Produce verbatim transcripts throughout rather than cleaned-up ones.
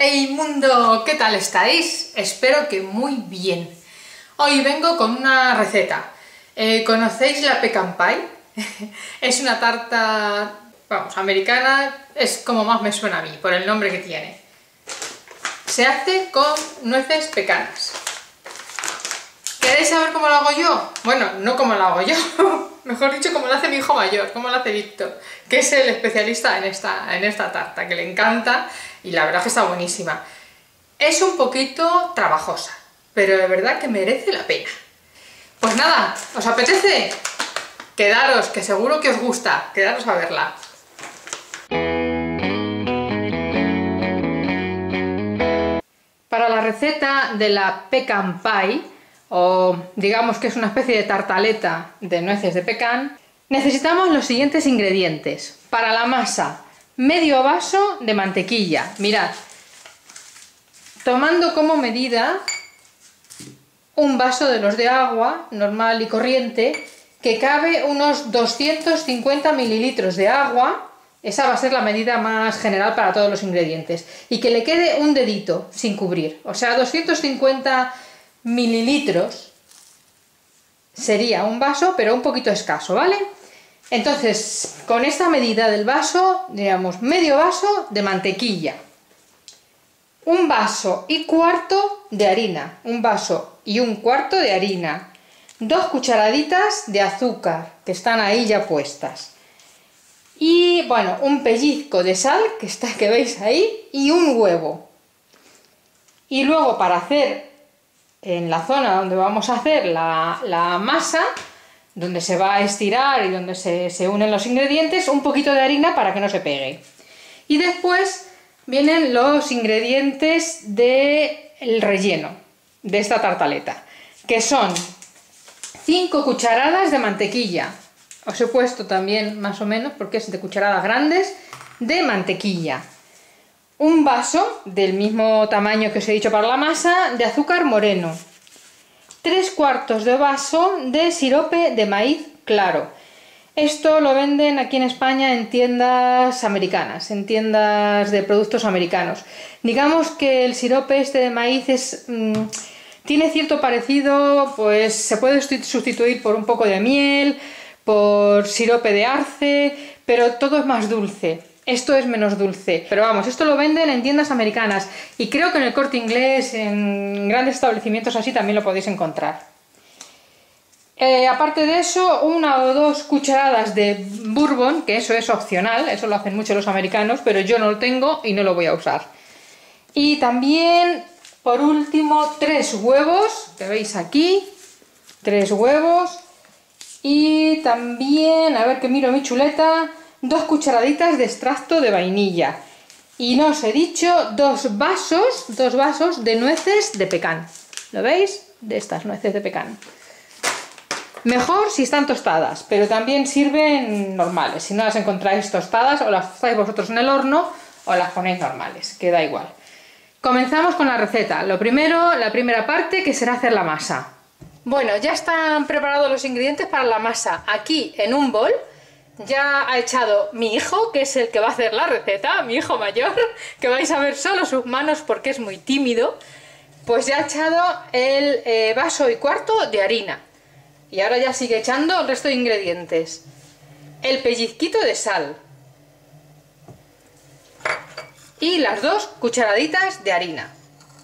¡Hey mundo! ¿Qué tal estáis? Espero que muy bien. Hoy vengo con una receta. Eh, ¿Conocéis la pecan pie? Es una tarta, vamos, americana, es como más me suena a mí, por el nombre que tiene. Se hace con nueces pecanas. ¿Queréis saber cómo lo hago yo? Bueno, no cómo lo hago yo, mejor dicho, cómo lo hace mi hijo mayor, cómo lo hace Víctor, que es el especialista en esta, en esta tarta, que le encanta y la verdad que está buenísima. Es un poquito trabajosa, pero de verdad que merece la pena. Pues nada, ¿os apetece? Quedaros, que seguro que os gusta, quedaros a verla. Para la receta de la pecan pie, o digamos que es una especie de tartaleta de nueces de pecan, necesitamos los siguientes ingredientes. Para la masa, medio vaso de mantequilla. Mirad, tomando como medida un vaso de los de agua normal y corriente, que cabe unos doscientos cincuenta mililitros de agua. Esa va a ser la medida más general para todos los ingredientes, y que le quede un dedito sin cubrir, o sea, doscientos cincuenta mililitros sería un vaso, pero un poquito escaso, ¿vale? Entonces, con esta medida del vaso, digamos, medio vaso de mantequilla, un vaso y cuarto de harina, un vaso y un cuarto de harina, dos cucharaditas de azúcar, que están ahí ya puestas, y, bueno, un pellizco de sal, que está, que veis ahí, y un huevo. Y luego, para hacer en la zona donde vamos a hacer la, la masa, donde se va a estirar y donde se, se unen los ingredientes, un poquito de harina para que no se pegue. Y después vienen los ingredientes del relleno de esta tartaleta, que son cinco cucharadas de mantequilla. Os he puesto también más o menos, porque es de cucharadas grandes, de mantequilla. Un vaso del mismo tamaño que os he dicho para la masa, de azúcar moreno. Tres cuartos de vaso de sirope de maíz claro. Esto lo venden aquí en España en tiendas americanas, en tiendas de productos americanos. Digamos que el sirope este de maíz es, mmm, tiene cierto parecido, pues se puede sustituir por un poco de miel, por sirope de arce, pero todo es más dulce. Esto es menos dulce, pero vamos, esto lo venden en tiendas americanas y creo que en el Corte Inglés, en grandes establecimientos así, también lo podéis encontrar. Eh, aparte de eso, una o dos cucharadas de bourbon, que eso es opcional, eso lo hacen mucho los americanos, pero yo no lo tengo y no lo voy a usar. Y también, por último, tres huevos, que veis aquí, tres huevos. Y también, a ver que miro mi chuleta, dos cucharaditas de extracto de vainilla. Y no os he dicho, dos vasos, dos vasos de nueces de pecan. ¿Lo veis? De estas nueces de pecan. Mejor si están tostadas, pero también sirven normales. Si no las encontráis tostadas, o las hacéis vosotros en el horno, o las ponéis normales, que da igual. Comenzamos con la receta. Lo primero, la primera parte, que será hacer la masa. Bueno, ya están preparados los ingredientes para la masa. Aquí en un bol ya ha echado mi hijo, que es el que va a hacer la receta, mi hijo mayor, que vais a ver solo sus manos porque es muy tímido. Pues ya ha echado el eh, vaso y cuarto de harina. Y ahora ya sigue echando el resto de ingredientes. El pellizquito de sal. Y las dos cucharaditas de harina.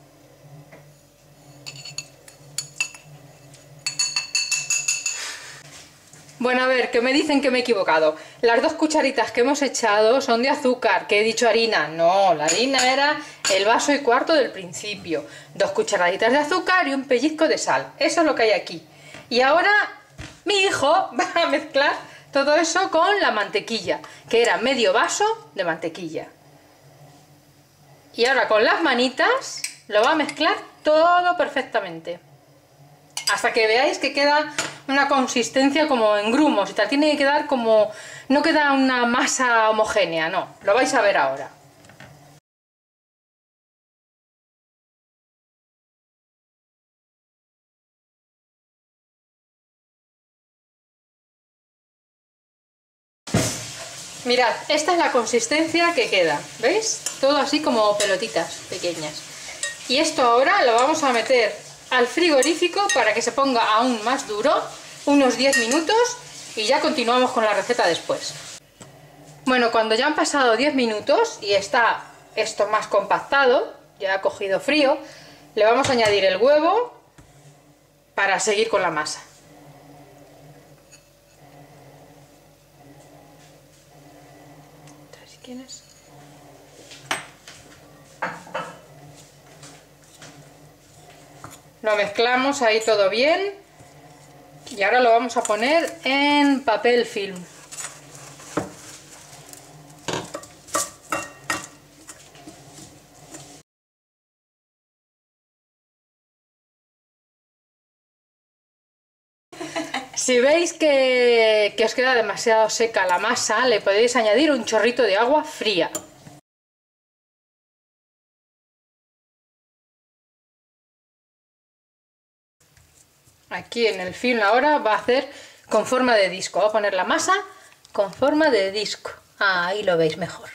Bueno, a ver, que me dicen que me he equivocado. Las dos cucharitas que hemos echado son de azúcar, que he dicho harina. No, la harina era el vaso y cuarto del principio. Dos cucharaditas de azúcar y un pellizco de sal. Eso es lo que hay aquí. Y ahora mi hijo va a mezclar todo eso con la mantequilla, que era medio vaso de mantequilla. Y ahora con las manitas lo va a mezclar todo perfectamente, hasta que veáis que queda una consistencia como en grumos y tal. Tiene que quedar como... no queda una masa homogénea, no. Lo vais a ver ahora. Mirad, esta es la consistencia que queda, ¿veis? Todo así como pelotitas pequeñas. Y esto ahora lo vamos a meter al frigorífico para que se ponga aún más duro, unos diez minutos, y ya continuamos con la receta después. Bueno, cuando ya han pasado diez minutos y está esto más compactado, ya ha cogido frío, le vamos a añadir el huevo para seguir con la masa. ¿Tienes? Lo mezclamos ahí todo bien y ahora lo vamos a poner en papel film. Si veis que, que os queda demasiado seca la masa, le podéis añadir un chorrito de agua fría. Aquí en el film ahora va a hacer con forma de disco. Voy a poner la masa con forma de disco. Ah, ahí lo veis mejor.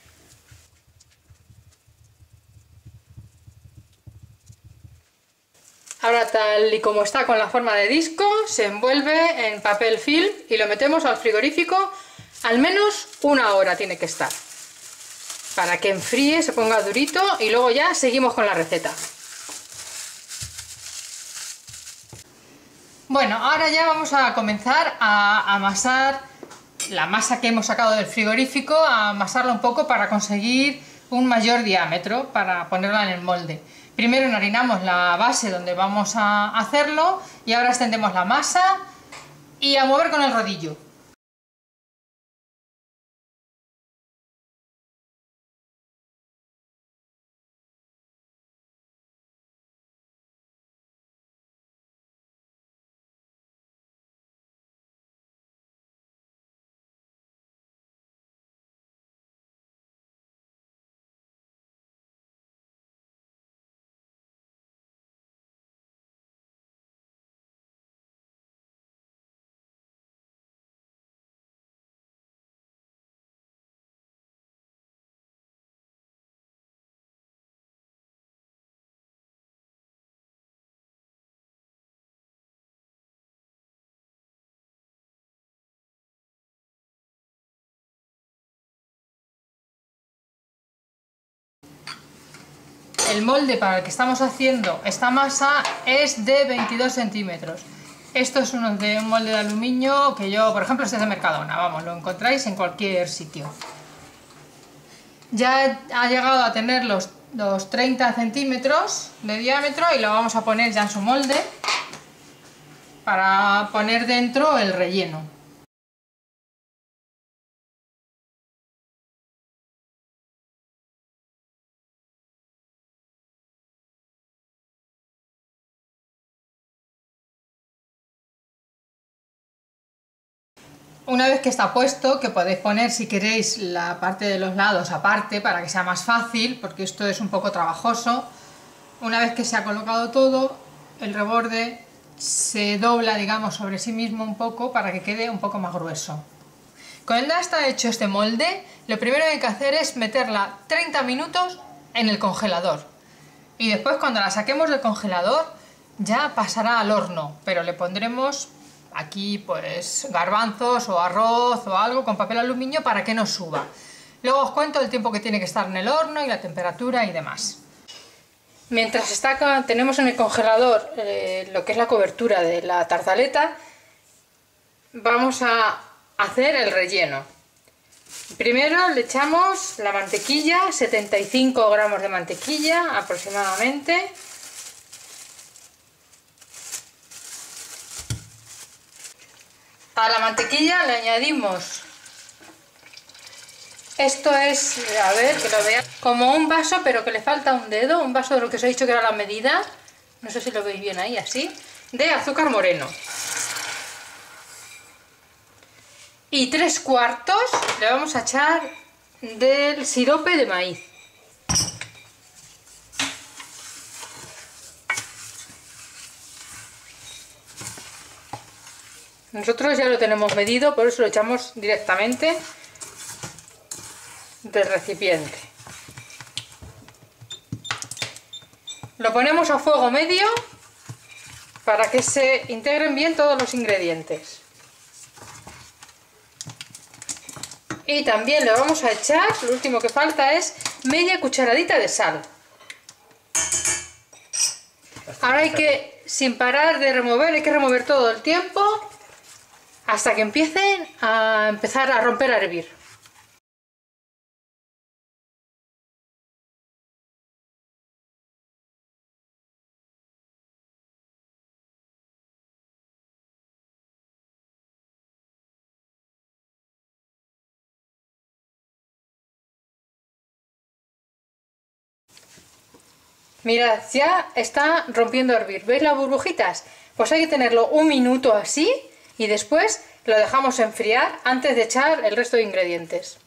Ahora, tal y como está con la forma de disco, se envuelve en papel film y lo metemos al frigorífico. Al menos una hora tiene que estar, para que enfríe, se ponga durito y luego ya seguimos con la receta. Bueno, ahora ya vamos a comenzar a amasar la masa que hemos sacado del frigorífico, a amasarla un poco para conseguir un mayor diámetro, para ponerla en el molde. Primero enharinamos la base donde vamos a hacerlo y ahora extendemos la masa y a mover con el rodillo. El molde para el que estamos haciendo esta masa es de veintidós centímetros. Esto es uno de un molde de aluminio que yo, por ejemplo, este es de Mercadona, vamos, lo encontráis en cualquier sitio. Ya ha llegado a tener los, los treinta centímetros de diámetro y lo vamos a poner ya en su molde para poner dentro el relleno. Una vez que está puesto, que podéis poner si queréis la parte de los lados aparte para que sea más fácil, porque esto es un poco trabajoso. Una vez que se ha colocado todo, el reborde se dobla, digamos, sobre sí mismo un poco para que quede un poco más grueso. Cuando ya está hecho este molde, lo primero que hay que hacer es meterla treinta minutos en el congelador. Y después, cuando la saquemos del congelador, ya pasará al horno, pero le pondremos aquí pues garbanzos o arroz o algo con papel aluminio para que no suba. Luego os cuento el tiempo que tiene que estar en el horno y la temperatura y demás. Mientras está, tenemos en el congelador eh, lo que es la cobertura de la tartaleta, vamos a hacer el relleno. Primero le echamos la mantequilla, setenta y cinco gramos de mantequilla aproximadamente. A la mantequilla le añadimos, esto es, a ver, que lo veáis, como un vaso, pero que le falta un dedo, un vaso de lo que os he dicho que era la medida, no sé si lo veis bien ahí, así, de azúcar moreno. Y tres cuartos le vamos a echar del sirope de maíz. Nosotros ya lo tenemos medido, por eso lo echamos directamente del recipiente. Lo ponemos a fuego medio para que se integren bien todos los ingredientes. Y también le vamos a echar, lo último que falta es media cucharadita de sal. Ahora hay que, sin parar de remover, hay que remover todo el tiempo hasta que empiecen a empezar a romper a hervir. Mirad, ya está rompiendo a hervir. ¿Veis las burbujitas? Pues hay que tenerlo un minuto así y después lo dejamos enfriar antes de echar el resto de ingredientes.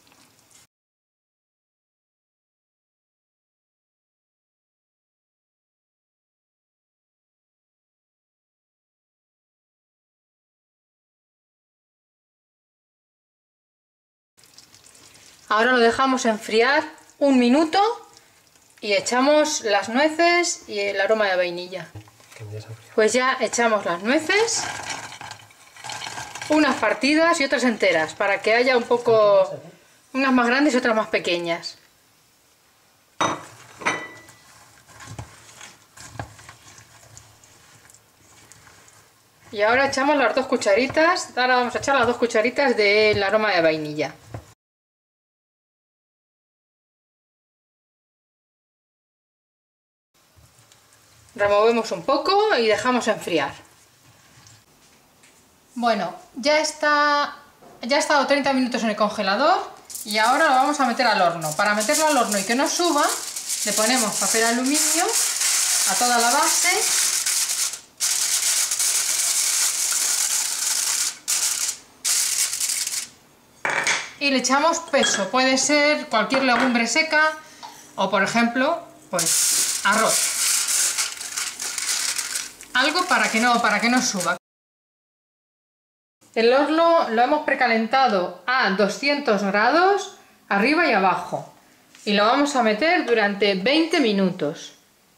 Ahora lo dejamos enfriar un minuto y echamos las nueces y el aroma de vainilla. Pues ya echamos las nueces, unas partidas y otras enteras, para que haya un poco, unas más grandes y otras más pequeñas. Y ahora echamos las dos cucharitas, ahora vamos a echar las dos cucharitas del aroma de vainilla. Removemos un poco y dejamos enfriar. Bueno, ya está, ya ha estado treinta minutos en el congelador y ahora lo vamos a meter al horno. Para meterlo al horno y que no suba, le ponemos papel aluminio a toda la base. Y le echamos peso, puede ser cualquier legumbre seca o, por ejemplo, pues arroz. Algo para que no, para que no suba. El horno lo hemos precalentado a doscientos grados, arriba y abajo. Y lo vamos a meter durante veinte minutos.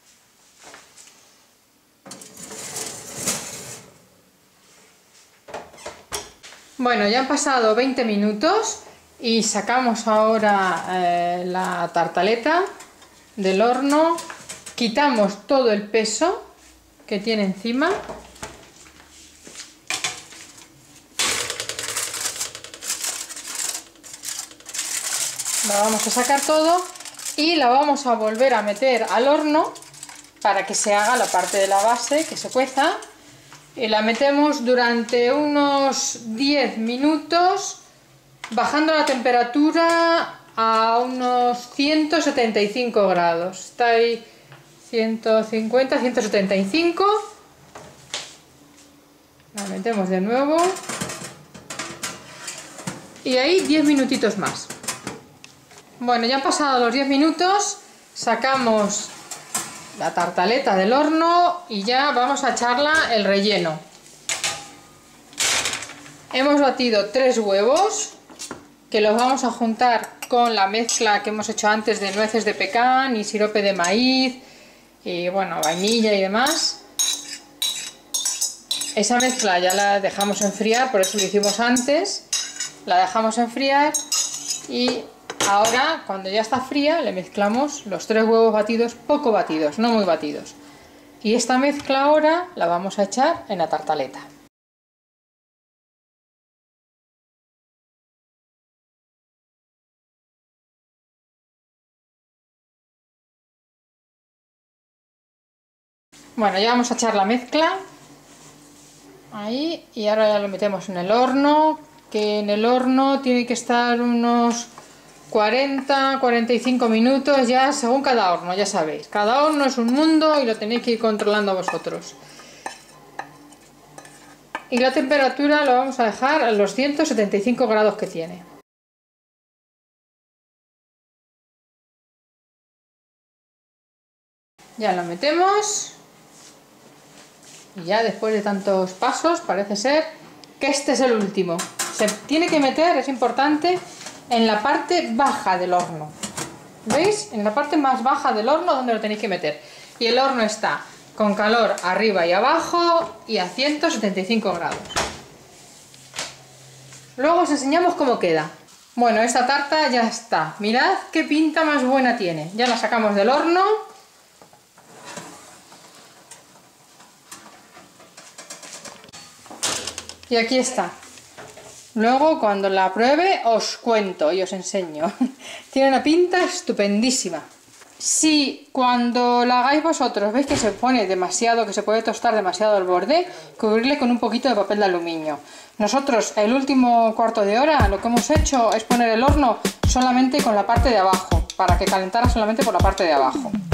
Bueno, ya han pasado veinte minutos y sacamos ahora eh, la tartaleta del horno. Quitamos todo el peso que tiene encima. La vamos a sacar todo y la vamos a volver a meter al horno para que se haga la parte de la base, que se cueza. Y la metemos durante unos diez minutos, bajando la temperatura a unos ciento setenta y cinco grados. Está ahí ciento cincuenta, ciento setenta y cinco. La metemos de nuevo. Y ahí diez minutitos más. Bueno, ya han pasado los diez minutos. Sacamos la tartaleta del horno y ya vamos a echarla el relleno. Hemos batido tres huevos que los vamos a juntar con la mezcla que hemos hecho antes de nueces de pecan y sirope de maíz y bueno, vainilla y demás. Esa mezcla ya la dejamos enfriar, por eso lo hicimos antes. La dejamos enfriar y ahora, cuando ya está fría, le mezclamos los tres huevos batidos, poco batidos, no muy batidos. Y esta mezcla ahora la vamos a echar en la tartaleta. Bueno, ya vamos a echar la mezcla ahí y ahora ya lo metemos en el horno, que en el horno tiene que estar unos cuarenta a cuarenta y cinco minutos, ya según cada horno, ya sabéis. Cada horno es un mundo y lo tenéis que ir controlando vosotros. Y la temperatura lo vamos a dejar a los ciento setenta y cinco grados que tiene. Ya lo metemos. Y ya después de tantos pasos parece ser que este es el último. Se tiene que meter, es importante, en la parte baja del horno. ¿Veis? En la parte más baja del horno donde lo tenéis que meter. Y el horno está con calor arriba y abajo y a ciento setenta y cinco grados. Luego os enseñamos cómo queda. Bueno, esta tarta ya está. Mirad qué pinta más buena tiene. Ya la sacamos del horno. Y aquí está. Luego cuando la pruebe os cuento y os enseño. Tiene una pinta estupendísima. Si cuando la hagáis vosotros veis que se pone demasiado, que se puede tostar demasiado el borde, cubrirle con un poquito de papel de aluminio. Nosotros el último cuarto de hora lo que hemos hecho es poner el horno solamente con la parte de abajo, para que calentara solamente por la parte de abajo.